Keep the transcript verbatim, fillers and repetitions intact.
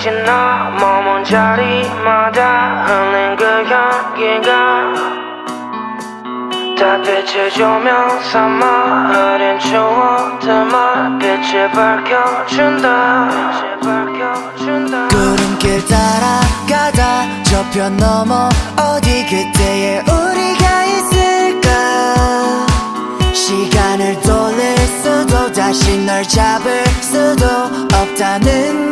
지나 머문 자리마다 흘린 그 향기가 달빛을 조명 삼아 흐린 추억들만 빛을 밝혀준다 구름길 따라가다 저편 넘어 어디 그때의 우리가 있을까 시간을 돌릴 수도 다시 널 잡을 수도 없다는